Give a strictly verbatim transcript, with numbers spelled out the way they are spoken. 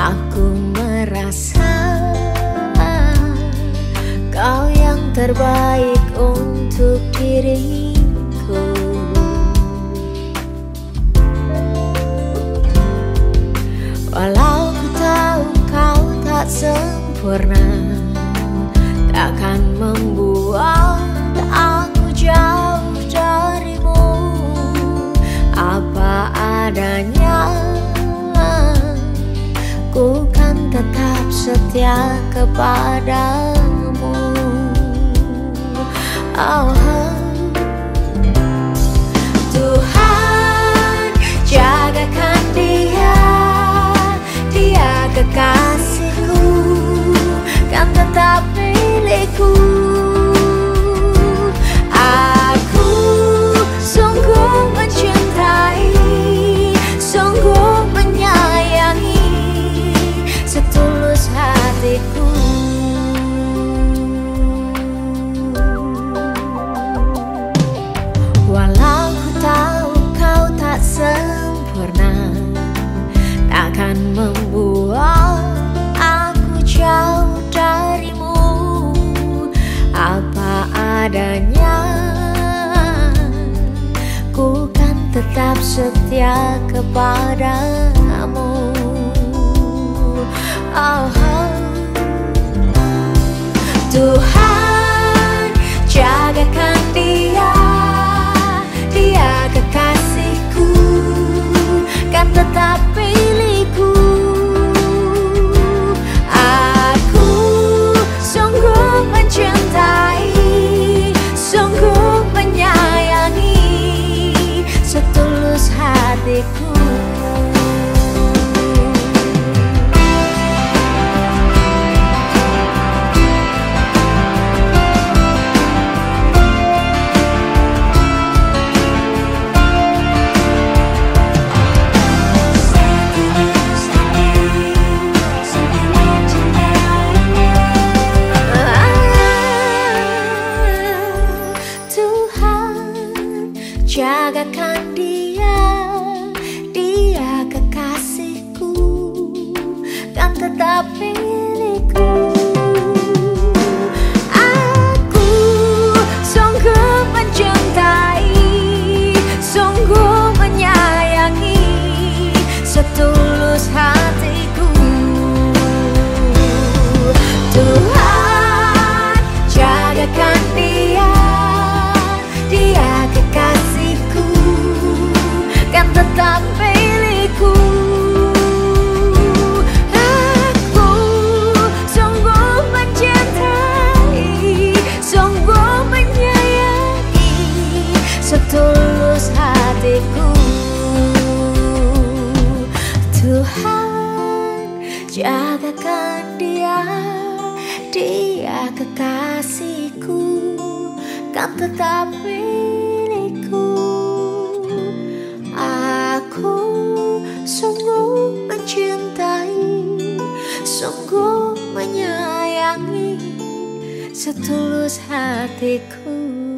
Aku merasa kau yang terbaik untuk diriku. Walau ku tahu kau tak sempurna, takkan membuat aku jauh darimu. Apa adanya, ku kan tetap setia kepadamu. Oh, Tuhan, jagakan dia, dia kekasihku, kan tetap milikku. Aku sungguh mencintai, sungguh menyayangi, setulus hatiku. Walau ku tahu kau tak sempurna, takkan membuat aku jauh darimu. Apa adanya, ku kan tetap setia kepadamu. Oh, Tuhan, jagakan dia, dia kekasihku, kan tetap milikku. Aku sungguh mencintai, sungguh menyayangi, setulus hatiku. Jagakan dia, dia kekasihku, kan tetap milikku. Aku sungguh mencintai, sungguh menyayangi, setulus hatiku. Tuhan, jagakan dia, dia kekasihku, kan tetap milikku. Aku sungguh mencintai, sungguh menyayangi, setulus hatiku. Tuhan, jagakan dia, dia kekasihku, kan tetap milikku. Aku sungguh mencintai, sungguh menyayangi, setulus hatiku.